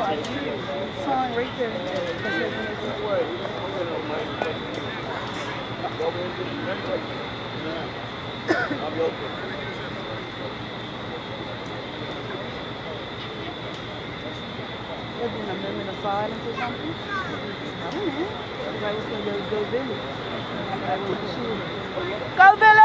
Sign right there. There's been an amendment of silence or something? I don't know. I was going to go village. I wasn't sure. Go village!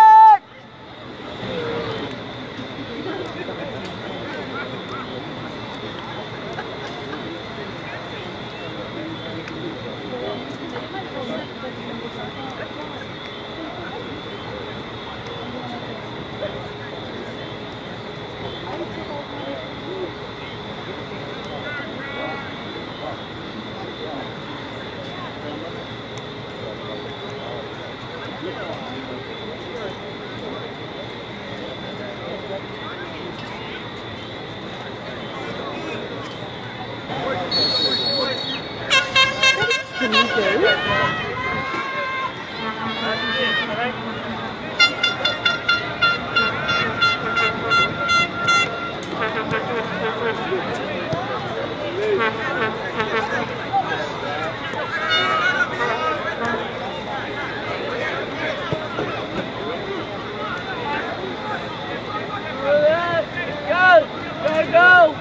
Go!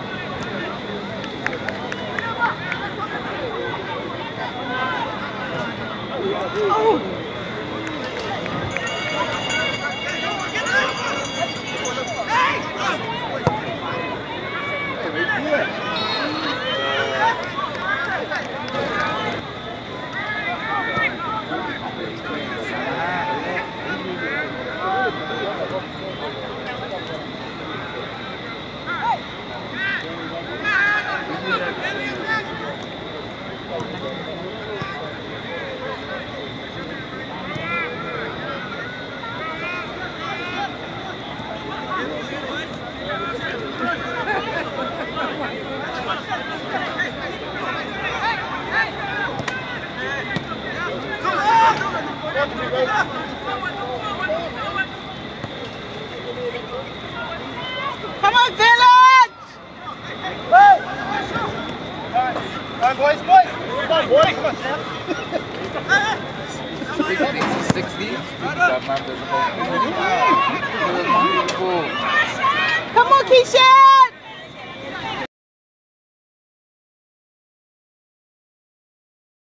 Oh! Come on, village! Hey! Come on, boys, boys! Come on, boys! Come on, Sam! 60s? Come on, Keisha!